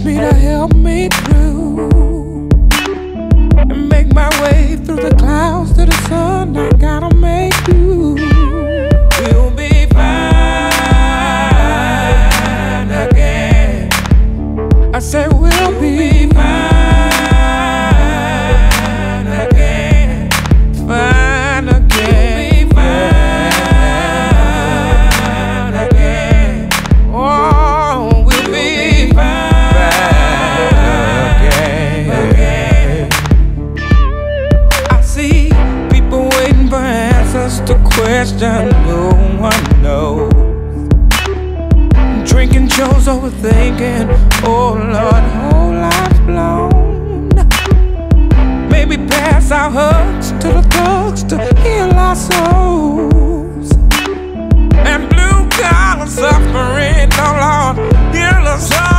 me to help me through and make my way through the clouds to the sun. I gotta make you. We'll be fine again. I said we'll be fine again. Fine again. To question no one knows. Drinking shows, overthinking. Oh Lord, whole life's blown. Maybe pass our hugs to the thugs to heal our souls. And blue collar suffering, oh Lord, heal us all.